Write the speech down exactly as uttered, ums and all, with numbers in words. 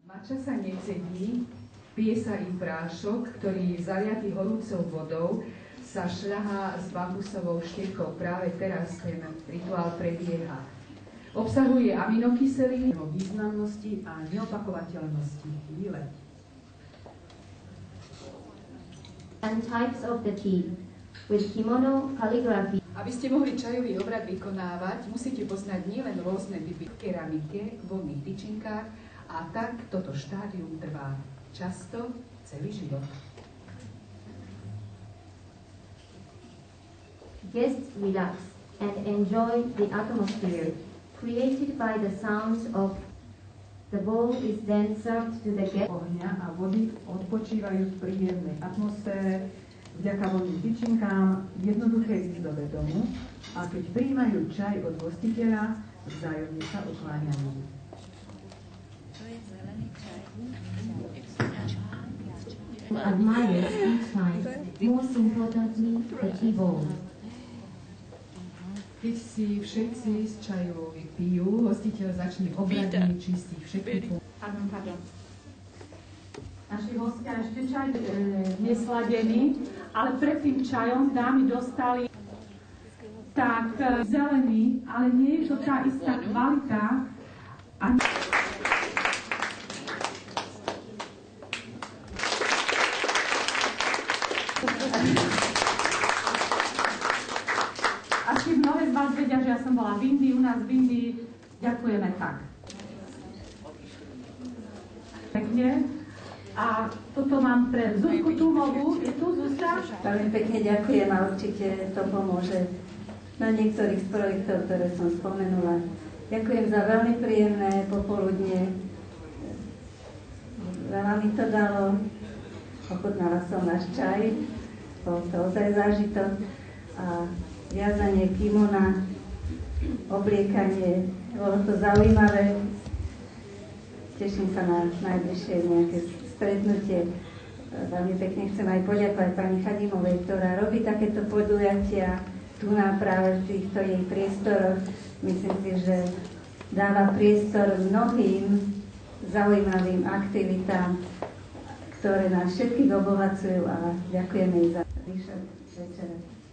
Mača sa necedí, pije sa im prášok, ktorý zaliatý horúcou vodou sa šľahá s bambusovou štierkou. Práve teraz ten rituál prebieha. Obsahuje aminokyseliny o významnosti a neopakovateľnosti chvíle. And types of the tea with kimono calligraphy. Aby ste mohli čajový obrad vykonávať, musíte poznať nielen rôzne typy v keramike, voľných tyčinkách, a tak toto štádium trvá často celý život. Guests relax and enjoy the atmosphere created by the sounds of the bowl is then served to the guests. Ohňa a vody odpočívajú v príjemnej atmosfére vďaka voľným tyčinkám v jednoduchej izbe domu a keď prijímajú čaj od hostiteľa, vzájomne sa ukláňajú. Admires each time, most importantly the tea bowl. Keď si všetci z čaju vypijú, hostiteľ začne obradne čistiť všetky po... Pardon, pardon. Naši hostia ešte čaj e, nesladený, ale pred tým čajom dámy dostali tak e, zelený, ale nie je to tá istá kvalita. A... Asi mnohé z vás vedia, že ja som bola v Indii, u nás v Indii. Ďakujeme tak. Pekne. A toto mám pre Zuzku Tumovú. Je tu Zuzka? Veľmi pekne ďakujem a určite to pomôže na niektorých z projektov, ktoré som spomenula. Ďakujem za veľmi príjemné popoludne. Veľa mi to dalo. Ochutnala som náš čaj. Bol to ozaj zážitok. A viazanie kimona, obliekanie, bolo to zaujímavé. Teším sa na najbližšie nejaké stretnutie. Veľmi pekne chcem aj poďakovať pani Chadimovej, ktorá robí takéto podujatia tu na práve v týchto jej priestoroch. Myslím si, že dáva priestor mnohým zaujímavým aktivitám, ktoré nás všetkých obohacujú a ďakujeme jej za výšok večera.